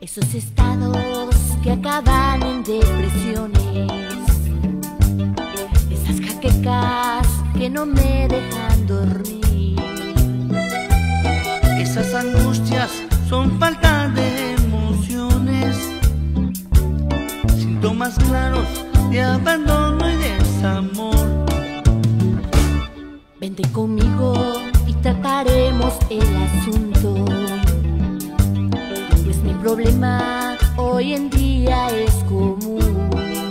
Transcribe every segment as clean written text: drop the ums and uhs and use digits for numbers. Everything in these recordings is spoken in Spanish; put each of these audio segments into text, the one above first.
esos estados que acaban en depresiones, esas jaquecas que no me dejan dormir. Esas angustias son falta de emociones, síntomas claros de abandono y desamor. Vente conmigo y trataremos el asunto, pues mi problema hoy en día es común.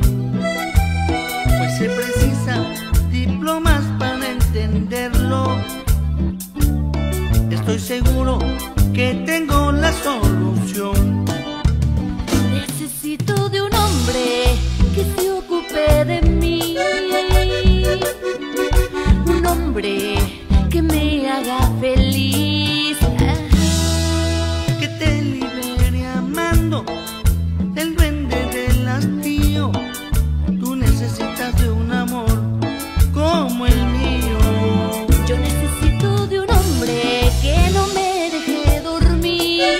Pues se precisan diplomas para entenderlo. Estoy seguro que tengo la solución. Necesito de un hombre que se ocupe de mí, un hombre que me haga feliz, Que te libere amando del duende del hastío. Tú necesitas de un amor como el mío. Yo necesito de un hombre que no me deje dormir,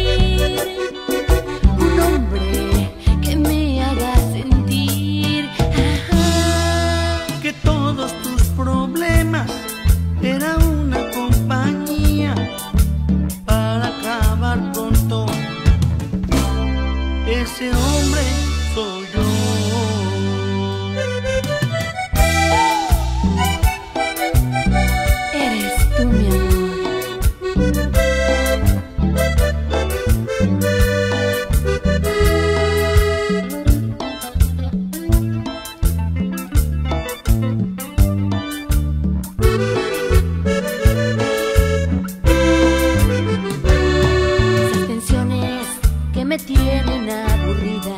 un hombre que me haga sentir Que todos tus problemas era una compañía para acabar pronto. Ese hombre soy yo. Eres tú, mi amor. Esas tensiones que me tienen aburrida,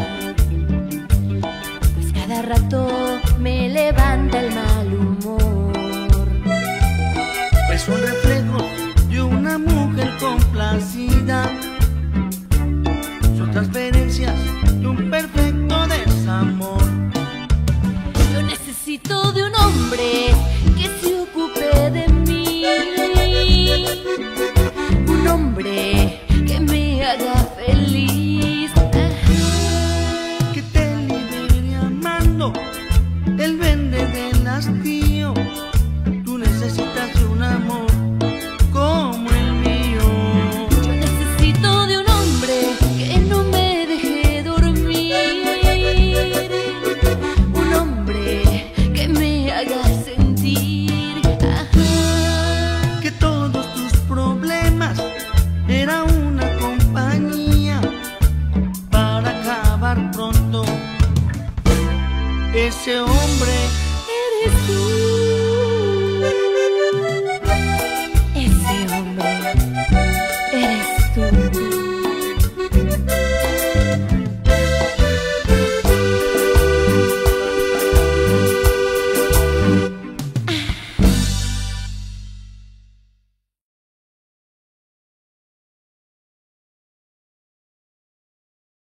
pues cada rato me levanta el mal humor. Pues un reflejo de una mujer complacida, son transferencias de un perfecto desamor. Yo necesito de un hombre que se ocupe de mí, un hombre que me haga feliz, Que te libere amando del duende del hastío. Tú necesitas de un amor como el mío. yo necesito de un hombre que no me deje dormir, un hombre que me haga sentir Que todos tus problemas era una compañía para acabar pronto. Ese hombre